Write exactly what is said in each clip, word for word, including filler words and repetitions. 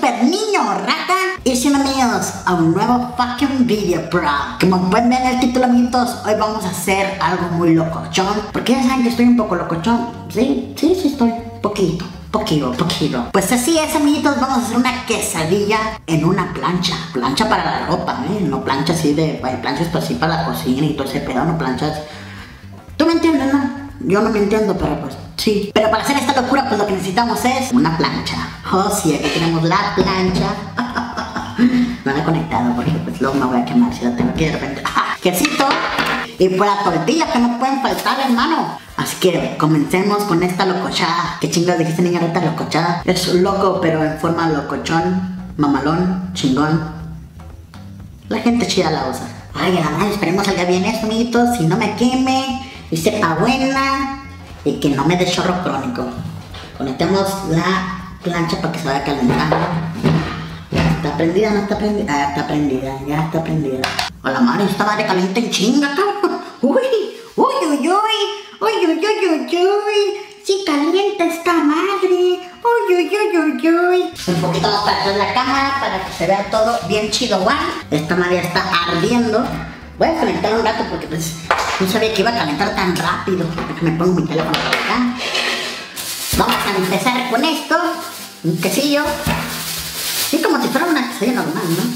super niño rata. Y si bienvenidos a un nuevo fucking video, bro. Como pueden ver en el título, amiguitos, hoy vamos a hacer algo muy locochón. Porque ya saben que estoy un poco locochón. Sí, sí, sí estoy, poquito. Poquito, poquito. Pues así es, amiguitos, vamos a hacer una quesadilla en una plancha. Plancha para la ropa, ¿eh? No plancha así de... Hay planchas pues así para la cocina y todo ese pedo, no planchas... ¿Tú me entiendes, no? Yo no me entiendo, pero pues sí. Pero para hacer esta locura, pues lo que necesitamos es una plancha. Oh, sí, aquí tenemos la plancha. No la he conectado porque pues luego me voy a quemar si la tengo aquí de repente. Quesito. Y por la tortilla que no pueden faltar, hermano. Así que comencemos con esta locochada. ¿Qué chingados dijiste, niña rata? Locochada. Es loco, pero en forma locochón, mamalón, chingón. La gente chida la usa. Ay, la madre, esperemos salga bien esto, amiguitos. Si no me queme y sepa buena y que no me dé chorro crónico. Conectemos la plancha para que se vaya calentando. Ya está prendida, no está prendida. Ah, está prendida, ya está prendida. Hola, madre, esta madre calienta en chinga, cabrón. Uy, uy, uy, uy. Uy, uy, uy, uy, uy, sí calienta esta madre. Uy, uy, uy, uy, uy. Un poquito más para atrás la cámara para que se vea todo bien chido, guay. Esta madre está ardiendo. Voy a calentar un rato porque pues no sabía que iba a calentar tan rápido. Déjame pongo mi teléfono por acá. Vamos a empezar con esto. Un quesillo. Sí, como si fuera una quesadilla normal, ¿no?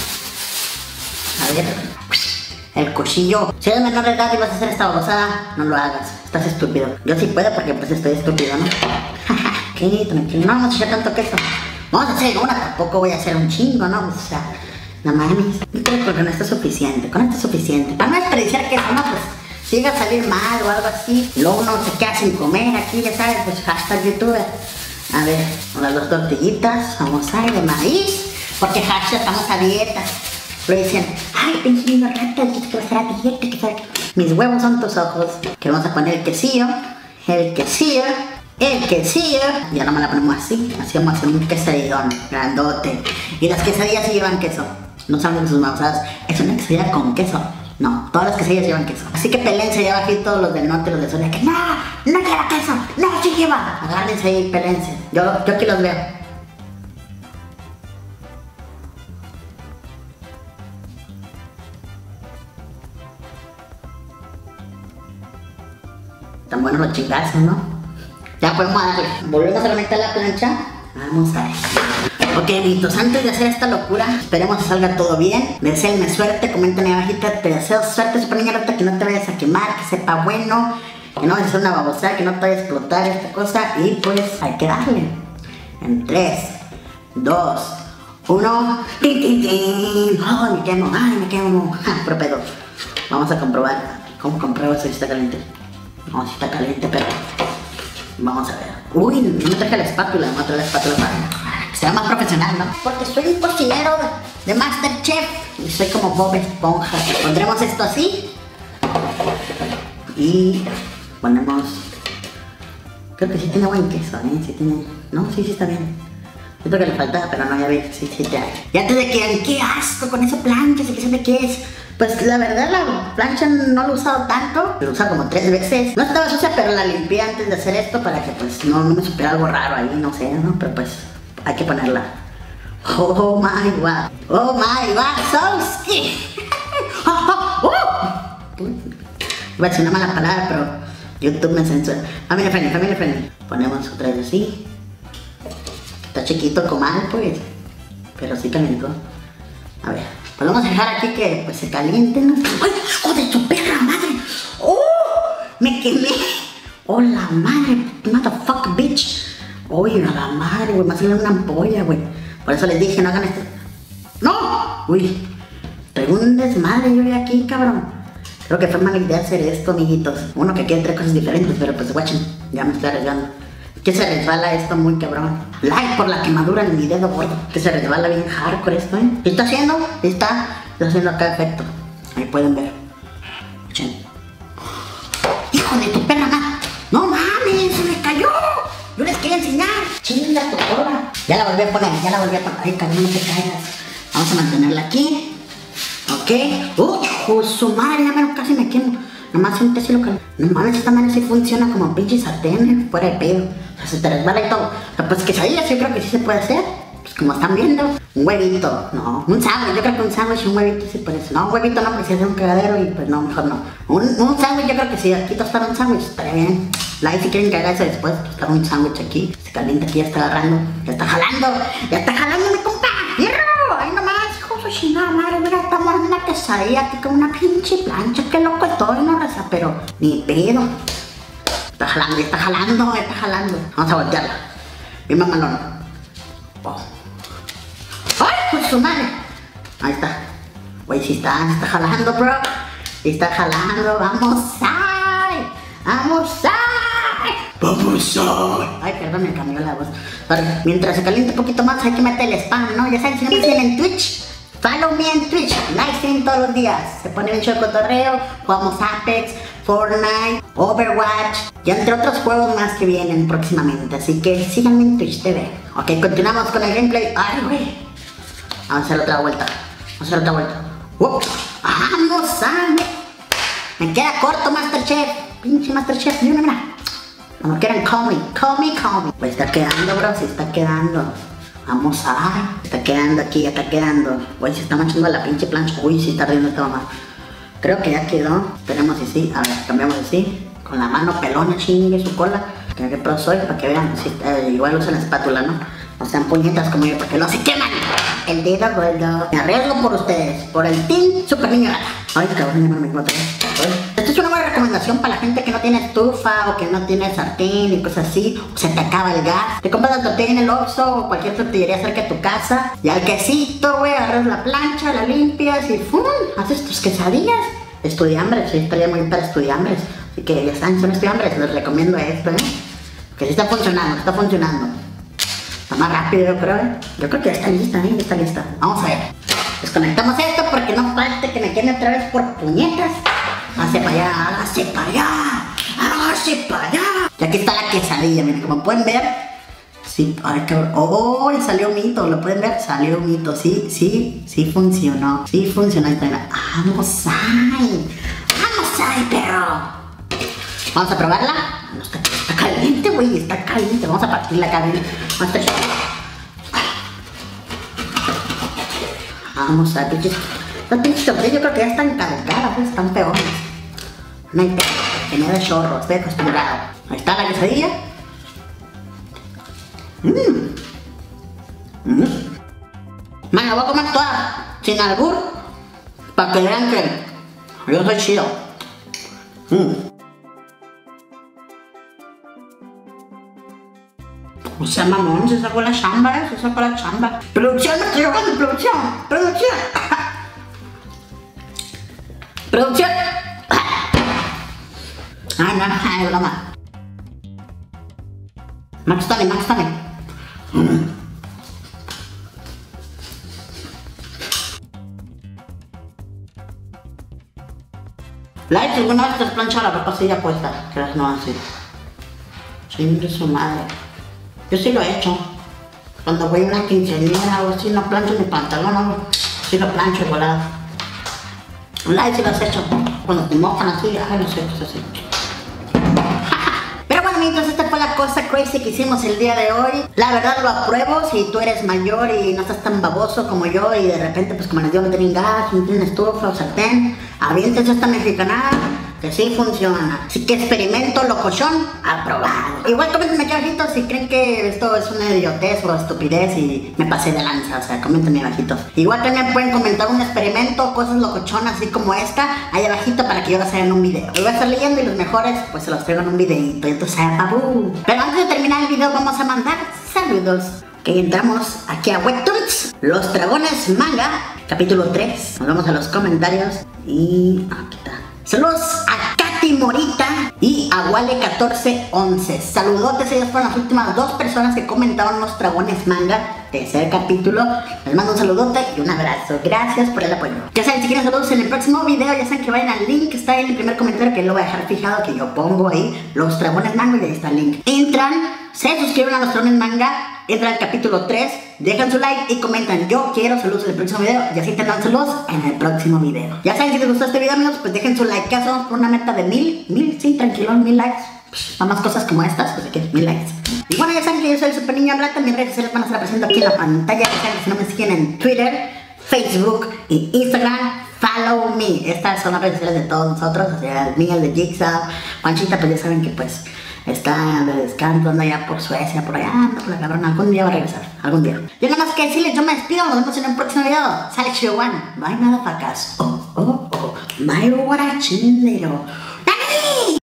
A ver. El cuchillo. Si eres menor de edad y vas a hacer esta babosada, no lo hagas. Estás estúpido. Yo sí puedo porque pues estoy estúpido, ¿no? ¿Qué? Tranquilo. No vamos a echar tanto queso. Vamos a hacer una. Tampoco voy a hacer un chingo, ¿no? O sea, no mames. Yo creo que con esto es suficiente. Con esto es suficiente. Para no desperdiciar queso, ¿no? Pues si llega a salir mal o algo así, y luego uno se queda sin comer aquí, ya sabes, pues hashtag youtuber. A ver, las dos tortillitas. Vamos a ir de maíz. Porque hashtag estamos a dieta. Lo dicen, ay, pinche niño rata, dices que va a estar a dieta, que sabe. Mis huevos son tus ojos. Que vamos a poner el quesillo, el quesillo, el quesillo. Y ahora me la ponemos así, así vamos a hacer un quesadillón grandote. Y las quesadillas sí llevan queso. No saben sus mausadas, es una quesadilla con queso. No, todas las quesadillas llevan queso. Así que pelense allá abajito los del norte y los del sur. Que no, no lleva queso, no, sí lleva. Agárrense ahí, pelense. Yo, yo aquí los veo. Tan buenos los chingazos, ¿no? Ya podemos darle. Volvemos a conectar la plancha. Vamos a ver. Ok, amiguitos, antes de hacer esta locura, esperemos que salga todo bien. Deseenme suerte, comenten ahí abajito. Te deseo suerte, super niña rata, que no te vayas a quemar, que sepa bueno, que no vayas a hacer una babosada, que no te vaya a explotar esta cosa. Y pues hay que darle. En tres, dos, uno. ¡Tin, tin, tin! ¡Ay, me quemo! ¡Ay, me quemo! ¡Ja, pro pedo! Vamos a comprobar. ¿Cómo compruebo si está caliente? No, si está caliente, pero vamos a ver. Uy, no traje la espátula, no traje la espátula para que sea más profesional, ¿no? Porque soy un cocinero de Masterchef y soy como Bob Esponja. Pondremos esto así y ponemos... Creo que sí tiene buen queso, ¿eh? Sí tiene... No, sí, sí está bien. Siento que le faltaba, pero no, ya vi, sí, sí, ya. Y antes de que, qué asco con esa plancha, ¿sí que sabe qué es? Pues la verdad la plancha no la he usado tanto, lo he usado como tres veces. No estaba sucia, pero la limpié antes de hacer esto para que pues no, no me supiera algo raro ahí, no sé, ¿no? Pero pues hay que ponerla. Oh my god, oh my god, so ski. Iba a decir una mala palabra, pero YouTube me censura. Family friendly, family friendly. Ponemos otra vez así. Está chiquito comal pues, pero sí calentó. A ver. Pues vamos a dejar aquí que pues se caliente, ¿no? ¡Ay, hijo de tu perra madre! ¡Oh! ¡Me quemé! ¡Oh, la madre! ¡Motherfucker, bitch! ¡Uy, a la madre, güey! Me ha salido una ampolla, güey. Por eso les dije, no hagan esto. ¡No! ¡Uy! Traigo un desmadre yo de aquí, cabrón. Creo que fue mala idea hacer esto, amiguitos. Uno que quiere tres cosas diferentes, pero pues, guachen. Ya me estoy arriesgando. Que se resbala esto muy cabrón. Like por la quemadura en mi dedo gordo. Que se resbala bien hardcore esto, ¿eh? ¿Qué está haciendo? Está, está haciendo acá efecto. Ahí pueden ver. Escuchen. ¡Hijo de tu perra madre! ¡No mames! ¡Se me cayó! Yo les quería enseñar. ¡Chinga tu porra! Ya la volví a poner, ya la volví a poner. Ay, cabrón, no te caigas. Vamos a mantenerla aquí. Ok. ¡Uh! ¡Oh, su madre! Ya me, casi me quemo. Nomás siente así lo que... No mames, esta madre sí funciona como pinche sartén, fuera de pedo. O sea, se te resbala y todo. O sea, pues quesadillas yo creo que sí se puede hacer. pues como están viendo, un huevito, no, un sándwich, yo creo que un sándwich y un huevito sí por eso, no, un huevito no, porque se hace un cagadero y pues no, mejor no. Un, un sándwich yo creo que sí, aquí tostar un sándwich estaría bien. Like si quieren que haga eso después, tostar un sándwich aquí, se calienta aquí, ya está agarrando, ya está jalando, ya está jalando mi compa, ¡hierro! Ahí nomás, hijo de chingada madre, mira, estamos en una quesadilla aquí con una pinche plancha, qué loco estoy, no raza, pero ni pedo. Está jalando, ya está jalando, ya está jalando. Vamos a voltearla. Mi mamalón. Oh. ¡Ay, pues su madre! Ahí está. Güey, sí está, está jalando, bro. Sí está jalando, vamos, ay. Vamos, ay. Vamos, ay. Ay, perdón, me cambió la voz. Vale, mientras se caliente un poquito más, hay que meter el spam, ¿no? Ya saben, si no me siguen en Twitch, follow me en Twitch. Live stream todos los días. Se pone bien chido cotorreo. Jugamos Apex, Fortnite, Overwatch y entre otros juegos más que vienen próximamente. Así que síganme en Twitch T V. Ok, continuamos con el gameplay. Ay, güey. Vamos a hacer otra vuelta. Vamos a hacer otra vuelta. ¡Uh! ¡Vamos a! Me queda corto, Masterchef. Pinche Masterchef. Mira, mira. No me quieran, call me, call me, call me. Pues está quedando, bro. Se está quedando. Vamos a. Se está quedando aquí, ya está quedando. Güey, se está manchando la pinche plancha. Uy, sí está riendo esta mamá. Creo que ya quedó. Tenemos así. A ver, cambiamos así. Con la mano pelona, chingue su cola. Que qué pro soy, para que vean. Sí, eh, igual usan la espátula, ¿no? No sean puñetas como yo, porque no se queman. El dedo gordo. Me arriesgo por ustedes. Por el team Super Niño Rata. Ay, cabrón, no me encuentro. Esta es una buena recomendación para la gente que no tiene estufa o que no tiene sartén y cosas así, o se te acaba el gas. Te compras la tortilla en el Oxxo o cualquier tortillería cerca de tu casa y al quesito, güey, agarras la plancha, la limpias y ¡fum! Haces tus quesadillas. Estudiambres, sí, estaría muy bien para estudiambres. Así que ya están, son estudiambres, les recomiendo esto, ¿eh? Que sí está funcionando, está funcionando. Está más rápido, yo creo, ¿eh? Yo creo que ya está lista, ¿eh? Ya está lista. Vamos a ver. Desconectamos esto porque no falte que me queden otra vez por puñetas. Hágase para allá, hágase para allá, hágase para allá. Y aquí está la quesadilla, miren, como pueden ver. Sí, ay, cabrón. Oh, salió un mito, ¿lo pueden ver? Salió un mito, sí, sí, sí funcionó. Sí funcionó. Vamos ahí, vamos ahí, perro. Vamos a probarla. No, está, está caliente, güey, está caliente. Vamos a partir la carne. Vamos a Vamos a pinches. Las pinches tortillas yo creo que ya están caducadas, pues, están peores. No hay pedo, que me da chorro, estoy acostumbrado. Ahí está la quesadilla. Mmm. Mmm. Me la voy a comer toda, sin albur, para que vean que yo soy chido. Mmm. O sea, mamón, se sacó la chamba, ¿eh? Se sacó la chamba. Producción, me estoy jugando, producción. Producción. Producción. Ay, no, ay, broma. Max Tony, Max Tony. Mm. Like, si alguna vez te has planchado la ropa así ya puesta, que no así. Soy de su madre. Yo sí lo he hecho. Cuando voy a una quinceañera o así, no plancho mi pantalón, no. Sí lo plancho volado. Like, si lo has hecho. Cuando te mojan así, ay, no sé, cosas así. Pero bueno, amigos, esta fue la cosa crazy que hicimos el día de hoy. La verdad lo apruebo. Si tú eres mayor y no estás tan baboso como yo y de repente, pues como les digo, no tienen gas, no tienen estufa o sartén, aviéntense esta mexicanada, que sí funciona. Así que experimento locochón aprobado. Igual coméntenme aquí abajito si creen que esto es una idiotez o estupidez y me pasé de lanza, o sea, coméntenme abajito. Igual también pueden comentar un experimento, cosas locochonas así como esta, ahí abajito para que yo las haga en un video. Yo voy a estar leyendo y los mejores pues se los traigo en un videito, entonces babu. Pero antes de terminar el video vamos a mandar saludos. Que entramos aquí a Webtoons, Los Dragones Manga, capítulo tres. Nos vamos a los comentarios y aquí está. Saludos a Katy Morita y a Wale catorce once. Saludotes, ellas fueron las últimas dos personas que comentaron Los Dragones Manga, tercer capítulo. Les mando un saludote y un abrazo. Gracias por el apoyo. Ya saben, si quieren saludos en el próximo video, ya saben que vayan al link que está ahí en el primer comentario, que lo voy a dejar fijado, que yo pongo ahí Los Dragones Manga y ahí está el link. Entran, se suscriben a Los Dragones Manga, entran al capítulo tres, dejan su like y comentan yo quiero saludos en el próximo video y así tendrán saludos en el próximo video. Ya saben, si les gustó este video, amigos, pues dejen su like, que vamos por una meta de mil, mil, sí, tranquilo, mil likes. pues, para más cosas como estas, pues aquí, mil likes. Y bueno, ya saben que yo soy el Super Niño Rata, mis redes sociales van a estar apareciendo aquí en la pantalla. Ya saben que si no me siguen en Twitter, Facebook y Instagram, follow me. Estas son las redes sociales de todos nosotros, o sea, el mío, el de Jigsaw, Panchita, pues ya saben que pues está de descanso, anda allá por Suecia, por allá, anda por la cabrona, algún día va a regresar, algún día. Yo nada más que decirles, yo me despido, nos vemos en un próximo video. Sale chido, one, no hay nada facas. Oh, oh, oh, my guarachindero. ¡Dani!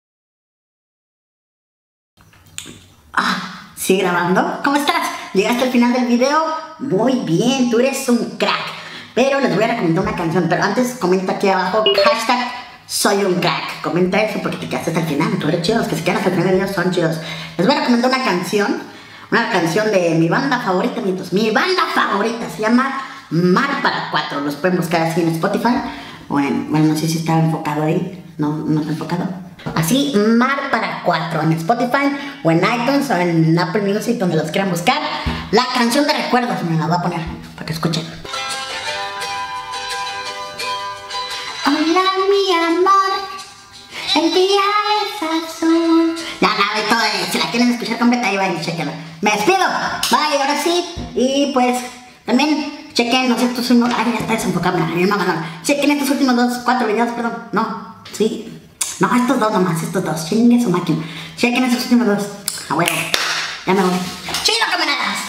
Ah, ¿sigue grabando? ¿Cómo estás? ¿Llegaste al final del video? Muy bien, tú eres un crack. Pero les voy a recomendar una canción, pero antes comenta aquí abajo, hashtag soy un crack. Comenta eso porque te quedaste hasta el final, tú eres chido, los que se quedan hasta el final del video son chidos. Les voy a recomendar una canción, una canción de mi banda favorita, mientras, mi banda favorita se llama Mar para Cuatro. Los pueden buscar así en Spotify, o en, bueno, no sé si está enfocado ahí, no, no está enfocado. Así, Mar para Cuatro, en Spotify, o en iTunes, o en Apple Music, donde los quieran buscar. La canción de recuerdos, me la voy a poner, para que escuchen. Hola mi amor, el día es azul. Ya, nada, y todo, si la quieren escuchar completa, ahí vayan y chequenla. Me despido, bye, ahora sí. Y pues, también chequen los estos últimos, ay, ya está desenfocado, mi mamá, no. Chequen estos últimos dos, cuatro videos, perdón, no, sí. No, estos dos nomás, estos dos, chingue su máquina. Chequen estos últimos dos, ah, bueno, ya me voy. ¡Chido, camaradas!